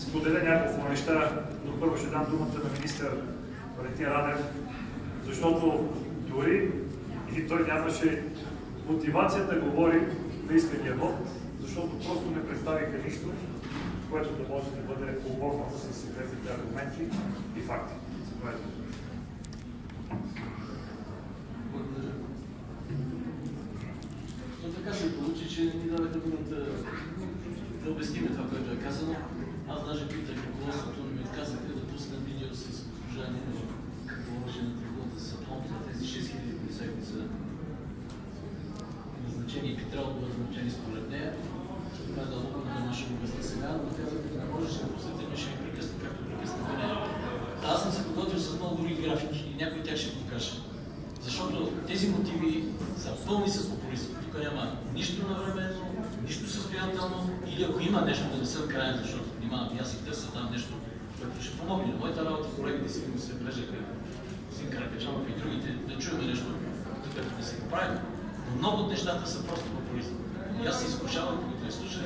споделя няколко неща, но първо ще дам думата на министър Валентин Радев, защото дори и той нямаше мотивация да говори на искания вод, защото просто не представиха нищо, което да може да бъде оборвано с съответните аргументи и факти. Благодаря. Но така се получи, че ни дадеха думата да обясним това, което е казано. Аз даже питах ръководството, ми отказаха да пусна видео с госпожа Нинова, какво може на трибуната да са помните тези 6000 полицаи, които са назначени и би трябвало да бъдат назначени според нея. Това е дълбоко на наша обясна сега, но казах, не можеше да пуснете, ми ще ми прекъсна, както прекъсна нея. Аз съм се подготвил с много други графики и някои от тях ще покажа. Защото тези мотиви са пълни с популизъм. Тук няма нищо навременно, нищо състоятелно, или ако има нещо да не съм краен, защото внимавам и аз и търся там нещо, което ще помогне. На моята работа колегите сигурно се врежаха, Син Каракачанов и другите, да чуем нещо, което да се поправим. Но много от нещата са просто популизъм. И аз се изкушавам, когато я слушах,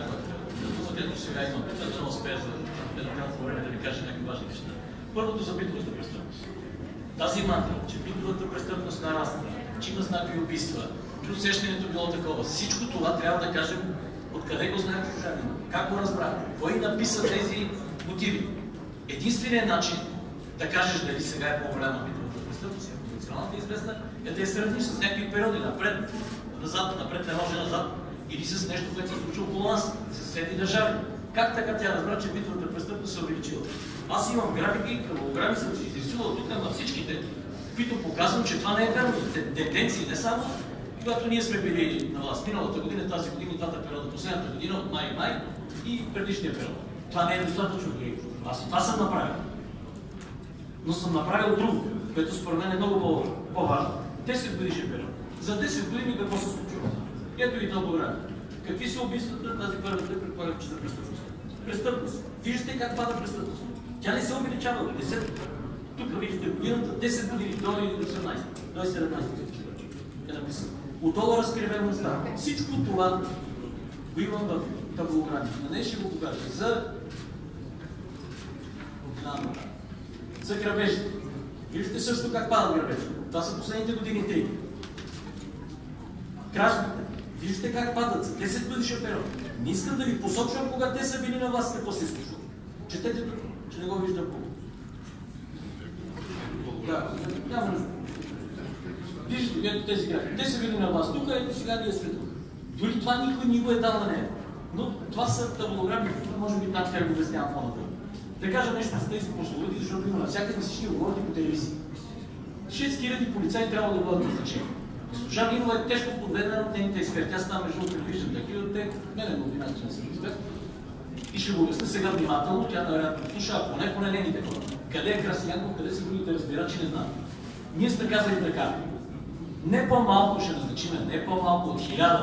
ето сега имам тук, да не успея за едно кратко време да ви кажа някакви важни неща. Първото за битовата престъпност. Тази мантра, че битовата престъпност нараства, че има знакови убийства, че усещането било такова. Всичко това трябва да кажем откъде го знаем, как го разбрах, кой написа тези мотиви. Единственият начин да кажеш дали сега е по-голяма битовата престъпност, националната известна, е да я сравниш с някакви периоди, напред, назад, напред не може назад, или с нещо, което се случва около нас, с съседни държави. Как така тя разбра, че битовата престъпност се увеличила? Аз имам графики, калограми съм се изрисувал тук на всичките, които показвам, че това не е вярно. Тенденции не само, когато ние сме били на власт. Миналата година, тази година и двата периода, последната година от май и предишния период. Това не е достатъчно дори. Аз и това съм направил. Но съм направил друго, което според мен е много по-важно. 10 годишен период. За 10 години какво се случва? Ето и дългограми. Какви са убийствата? Тази първата предполагам, че за престъпност. Престъпност. Виждате как пада престъпност. Тя не се увеличава. Тук виждате годината 10 години до 18, до 17 е написано. Отдолу разкривено става. Всичко това го имам в таблограми. На нея ще го покажа. За грабежите. Виждате също как падат грабежите. Това са последните години 3. Кражбите. Виждате как падат за 10 годишен период. Не искам да ви посочвам кога те са били на власт, какво се случва. Четете тук, че не го виждам по. Да, няма нужда. Виждате, ето тези графики. Те са били на власт тук, ето сега ние сме тук. Дори това никой ни го е дал на нея. Но това са таблограми, които може би там ще го обяснявам по-нататък. Да кажа нещо за тези прословути, защото има навсякъде всички говорите по телевизии. 6000 полицаи трябва да бъдат назначени. Госпожа Нинова е тежко подведена от нейните експерти. Аз там между предвиждам такива, те мене го обвинят, че не съм експерт. И ще го обясня сега внимателно, тя навероятно слуша, а поне нейните хора. Къде е Красиянко, къде са другите разбирачи, не знам. Ние сме казали така. Не по-малко ще назначиме, не по-малко от 1000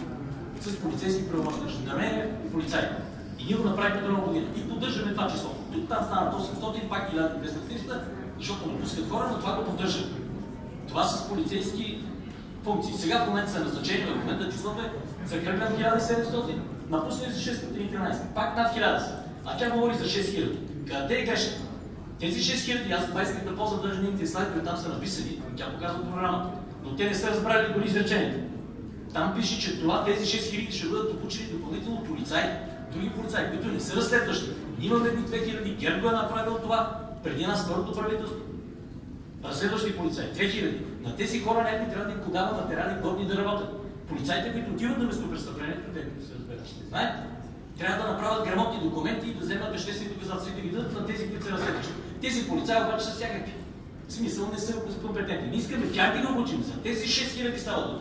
с полицейски правомощия, жандармерия и полицаи. И ние го направихме друга година. И поддържаме това число. Тук там станат 800, пак 1200, защото напускат хора, но това го поддържаме. Това с полицейски функции. Сега в момента са назначени, в момента числото е закрепен 1700, напуснали за 613. Пак над 1000 са. А тя говори за 6000. Къде е грешка? Тези 6000, аз това исках да ползвам даже нейните слайдове, там са написани, тя показва програмата. Но те не са разбрали дори изречението. Там пише, че това, тези 6000 ще бъдат обучени допълнително полицаи, други полицаи, които не са разследващи. Ние имаме 2000, ГЕРБ го е направил това преди нас първото правителство. Разследващи полицаи, 2000. На тези хора някой трябва да им подава материали годни да работят. Полицаите, които отиват на местопрестъплението, те, които се разберат, ще знаят, трябва да направят грамотни документи и да вземат веществени доказателства и да ги дадат на тези, които са разследващи. Тези полицаи обаче са всякакви. В смисъл не са компетентни. Не искаме тях да ги обучим за тези 6000 става дума.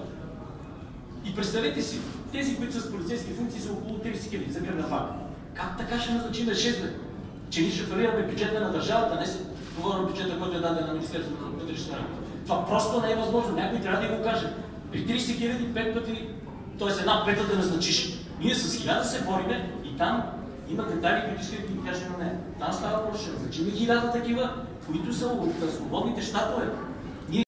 И представете си, тези, които са с полицейски функции, са около 30 000 за гръбна факт. Как така ще назначим 6 бе? Че ние ще фалираме бюджета на държавата, не се говорим бюджета, който е даден на Министерството на вътрешните работи. Това просто не е възможно. Някой трябва да го каже. При 30 000 5 пъти, т.е. една пета да назначиш. Ние с 1000 се бориме и там има детайли, които искат да ги кажем на нея. Там става въпрос, ще назначим 1000 такива, които са от свободните щатове.